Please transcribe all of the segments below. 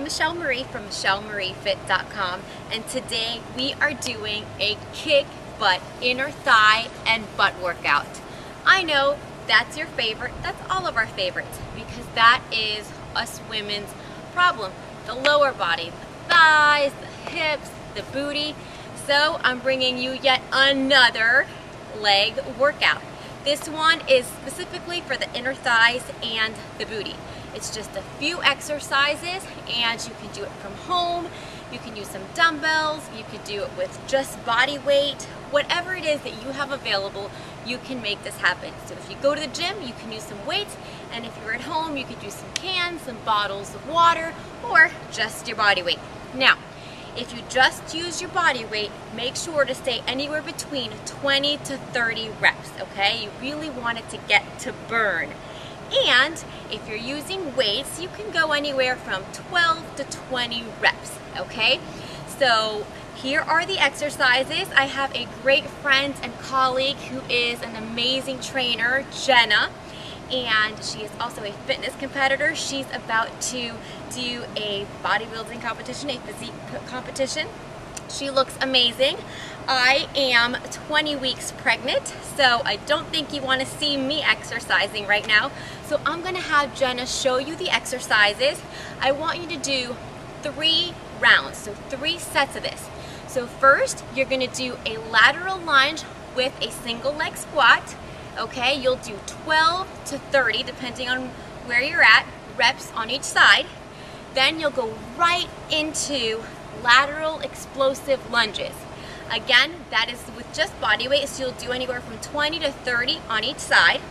Michelle Marie from MichelleMarieFit.com, and today we are doing a kick butt inner thigh and butt workout. I know that's your favorite, that's all of our favorites, because that is us women's problem. The lower body, the thighs, the hips, the booty. So I'm bringing you yet another leg workout. This one is specifically for the inner thighs and the booty. It's just a few exercises and you can do it from home. You can use some dumbbells, you could do it with just body weight. Whatever it is that you have available, you can make this happen. So if you go to the gym, you can use some weights, and if you're at home, you could use some cans, some bottles of water, or just your body weight. Now, if you just use your body weight, make sure to stay anywhere between 20 to 30 reps, okay? You really want it to get to burn. And if you're using weights, you can go anywhere from 12 to 20 reps, okay? So here are the exercises. I have a great friend and colleague who is an amazing trainer, Jenna, and she is also a fitness competitor. She's about to do a bodybuilding competition, a physique competition. She looks amazing. I am 20 weeks pregnant, so I don't think you want to see me exercising right now. So I'm going to have Jenna show you the exercises. I want you to do 3 rounds, so 3 sets of this. So first, you're going to do a lateral lunge with a single leg squat. Okay, you'll do 12 to 30, depending on where you're at, reps on each side. Then you'll go right into lateral explosive lunges. Again, that is with just body weight, so you'll do anywhere from 20 to 30 on each side.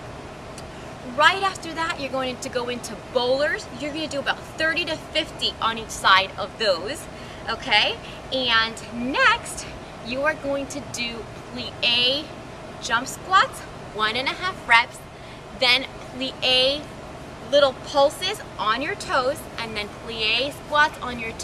Right after that, you're going to go into bowlers. You're going to do about 30 to 50 on each side of those, okay? And next, you are going to do plie jump squats, 1.5 reps, then plie little pulses on your toes, and then plie squats on your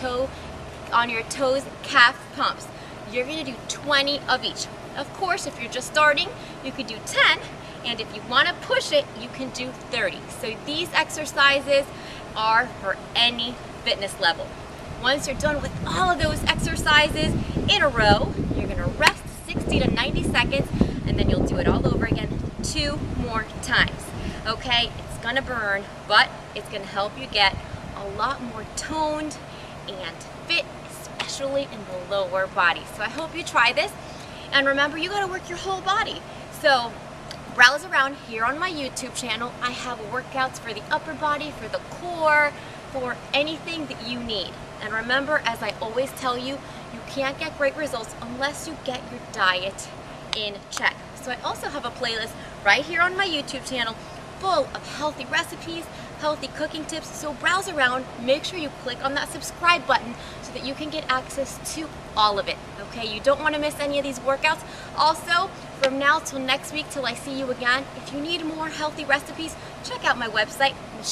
toes, calf pumps. You're going to do 20 of each. Of course, if you're just starting, you could do 10, and if you want to push it, you can do 30. So these exercises are for any fitness level. Once you're done with all of those exercises in a row, you're going to rest 60 to 90 seconds, and then you'll do it all over again 2 more times. Okay, it's going to burn, but it's going to help you get a lot more toned and fit, especially in the lower body. So I hope you try this, and remember, you got to work your whole body. So browse around here on my YouTube channel. I have workouts for the upper body, for the core, for anything that you need. And remember, as I always tell you, you can't get great results unless you get your diet in check. So I also have a playlist right here on my YouTube channel full of healthy recipes, healthy cooking tips. So browse around, make sure you click on that subscribe button so that you can get access to all of it. Okay, you don't want to miss any of these workouts. Also, from now till next week, till I see you again, if you need more healthy recipes, check out my website,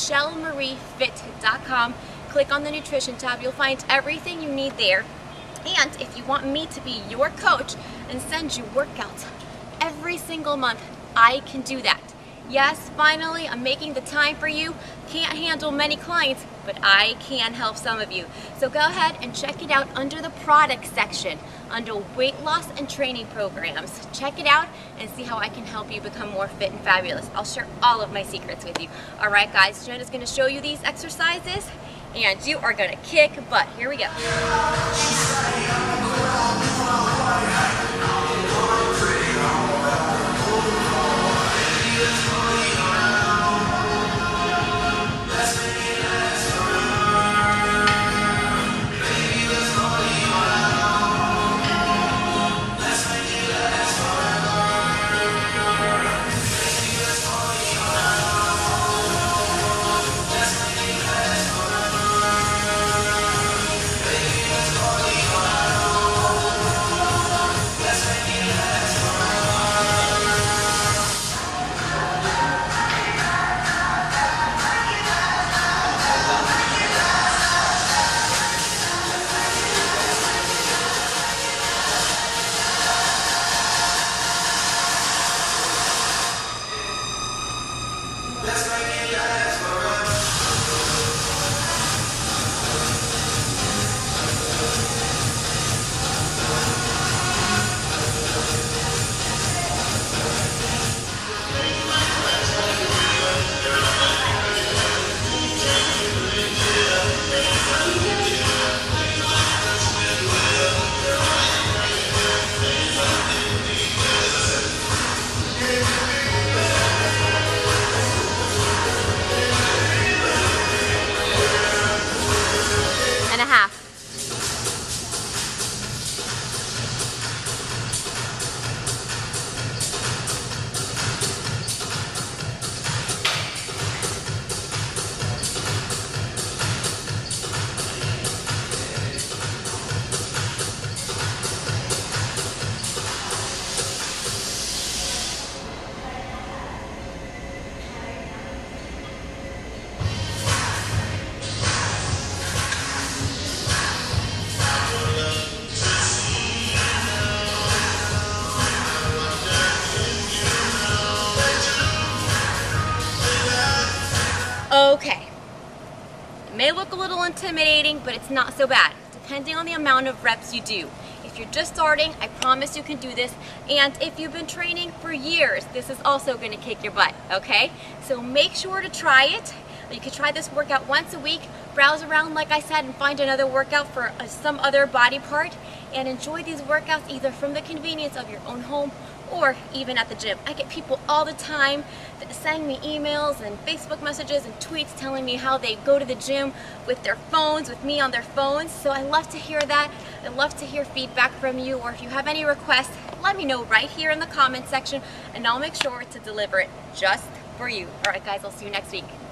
MichelleMarieFit.com. Click on the nutrition tab, you'll find everything you need there. And if you want me to be your coach and send you workouts every single month, I can do that. Yes, finally, I'm making the time for you. Can't handle many clients, but I can help some of you. So go ahead and check it out under the product section, under weight loss and training programs. Check it out and see how I can help you become more fit and fabulous. I'll share all of my secrets with you. All right, guys, Jenna's going to show you these exercises, and you are going to kick butt. Here we go. look a little intimidating, but it's not so bad, depending on the amount of reps you do. If you're just starting, I promise you can do this. And if you've been training for years, this is also going to kick your butt, okay? So make sure to try it. You can try this workout once a week, browse around like I said and find another workout for some other body part, and enjoy these workouts either from the convenience of your own home or even at the gym. I get people all the time that send me emails and Facebook messages and tweets telling me how they go to the gym with their phones, with me on their phones. So I love to hear that. I love to hear feedback from you, or if you have any requests, let me know right here in the comment section and I'll make sure to deliver it just for you. All right guys, I'll see you next week.